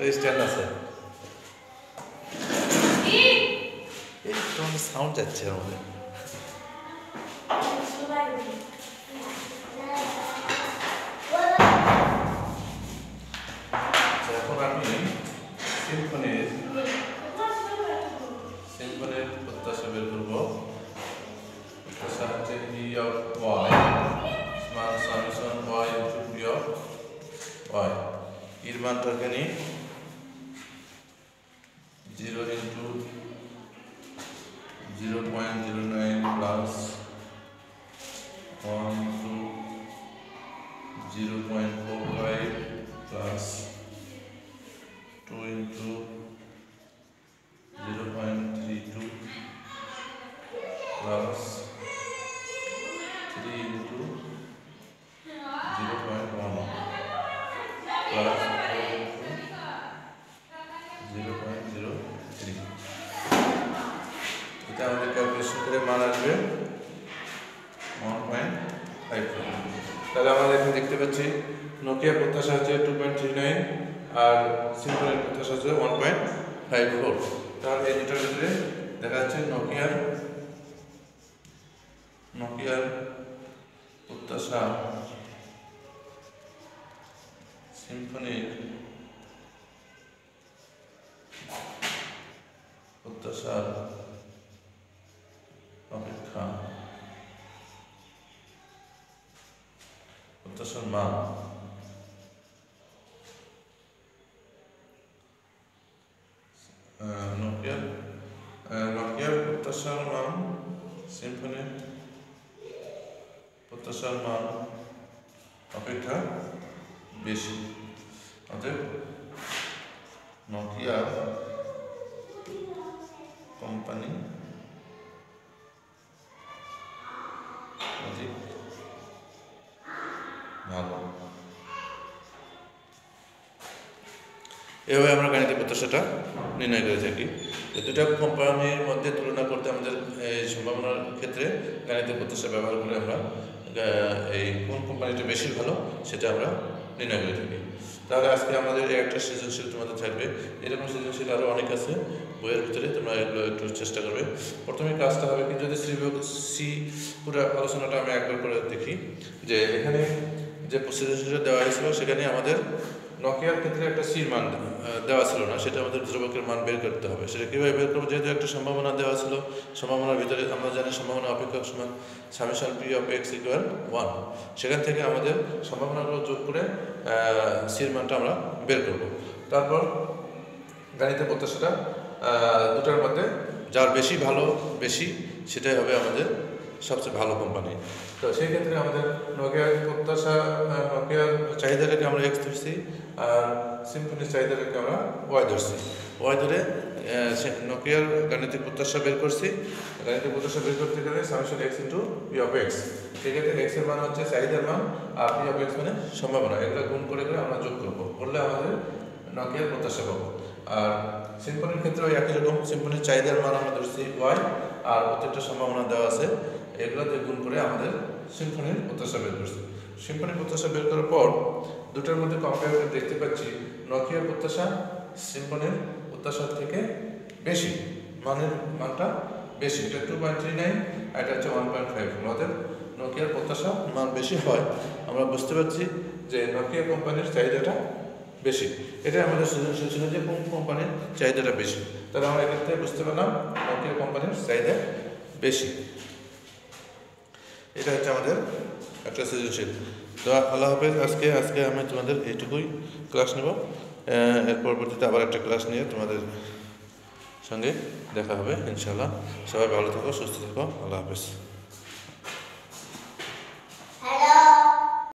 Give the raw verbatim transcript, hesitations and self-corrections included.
একটা স্ট্যান্ড আছে এই তোমাদের সাউন্ড যাচ্ছে আমাদের এখন আমি সিম্ফনির সিম্ফনির প্রত্যাশা বের করবো প্রত্যাশা হচ্ছে ই অফ ওয়াই সমান summation Y into P of Y এর মানটাকে নিই zero into zero point zero nine plus one two zero point four five plus two into zero point three two plus three into zero point one plus zero point zero three এটা আমাদের calculation করে মান আসবে one point five four. তাহলে আমরা এখানে দেখতে পাচ্ছি নোকিয়া প্রত্যাশা হচ্ছে টু পয়েন্ট থ্রি নাইন আর সিম্ফনির প্রত্যাশা হচ্ছে ওয়ান পয়েন্ট ফাইভ ফোর। তাহলে এই দুটার ভিতরে দেখা যাচ্ছে নোকিয়ার নোকিয়ার প্রত্যাশা সিম্ফনির প্রত্যাশার অপেক্ষা প্রত্যাশার মান নোকিয়ার নোকিয়ার প্রত্যাশার মান সিম্ফনির প্রত্যাশার মান অপেক্ষা বেশি। অতএব নোকিয়া কোম্পানি অধিক ভালো। এভাবে আমরা গাণিতিক প্রত্যাশাটা নির্ণয় করে থাকি। দুটা কোম্পানির মধ্যে তুলনা করতে আমাদের এই সম্ভাবনার ক্ষেত্রে গাণিতিক প্রত্যাশা ব্যবহার করে আমরা এই কোন কোম্পানিটা বেশি ভালো সেটা আমরা নির্ণয় করে থাকি। তাহলে আজকে আমাদের একটা সৃজনশীল তোমাদের থাকবে, এরকম সৃজনশীল আরও অনেক আছে বইয়ের ভিতরে, তোমরা এগুলো একটু চেষ্টা করবে। প্রথমে কাজটা হবে কি, যদি সি সি পুরো আলোচনাটা আমি একবার করে দেখি যে এখানে যে সৃজনশীলটা দেওয়া হয়েছিল সেখানে আমাদের নোকিয়ার ক্ষেত্রে একটা সির মান দেওয়া ছিল না, সেটা আমাদের ধ্রুবকের মান বের করতে হবে। সেটা কীভাবে বের করবো, যেহেতু একটা সম্ভাবনা দেওয়া ছিল, সম্ভাবনার ভিতরে আমরা জানি সম্ভাবনা অপেক্ষক সমান summation P of X equal one, সেখান থেকে আমাদের সম্ভাবনাগুলো যোগ করে সির মানটা আমরা বের করব। তারপর গাণিতিক প্রত্যাশাটা দুটার মধ্যে যার বেশি ভালো বেশি সেটাই হবে আমাদের সবচেয়ে ভালো কোম্পানি। তো সেই ক্ষেত্রে আমাদের নোকিয়ার প্রত্যাশা নোকিয়ার চাহিদাটাকে আমরা এক্স ধরছি আর সিম্ফনির চাহিদাটাকে আমরা ওয়াই ধরছি। ওয়াই ধরে নোকিয়ার গাণিতিক প্রত্যাশা বের করছি। গাণিতিক প্রত্যাশা বের করতে গেলে summation X into P of X, সেক্ষেত্রে এক্স এর মান হচ্ছে চাহিদার মান আর পি অফ এক্স মানে সম্ভাবনা, এগুলো গুণ করে করে আমরা যোগ করবো, করলে আমাদের নোকিয়ার প্রত্যাশা পাবো। আর সিম্ফনির ক্ষেত্রে ওই একই রকম, সিম্ফনির চাহিদার মান আমরা ধরছি ওয়াই আর প্রত্যেকটা সম্ভাবনা দেওয়া আছে, এগুলোতে গুণ করে আমাদের সিম্ফনির প্রত্যাশা বের করছি। সিম্ফনির প্রত্যাশা বের করার পর দুটোর মধ্যে কম্পেয়ার করে দেখতে পাচ্ছি নোকিয়ার প্রত্যাশা সিম্ফনির প্রত্যাশার থেকে বেশি, মানের মানটা বেশি, এটা টু পয়েন্ট থ্রি নাইন আর এটা হচ্ছে ওয়ান পয়েন্ট ফাইভ। আমাদের নোকিয়ার প্রত্যাশা মান বেশি হয়, আমরা বুঝতে পারছি যে নোকিয়া কোম্পানির চাহিদাটা বেশি। এটা আমাদের সৃজনশীল ছিল যে কোন কোম্পানির চাহিদাটা বেশি, তাহলে আমরা এক্ষেত্রে বুঝতে পারলাম নোকিয়া কোম্পানির চাহিদা বেশি। এটা হচ্ছে আমাদের একটা সৃজনশীল। তো আল্লাহ হাফেজ। আজকে আজকে আমি তোমাদের এইটুকুই ক্লাস নেব, এর পরবর্তীতে আবার একটা ক্লাস নিয়ে তোমাদের সঙ্গে দেখা হবে ইনশাআল্লাহ। সবাই ভালো থাকো, সুস্থ থাকো, আল্লাহ হাফেজ।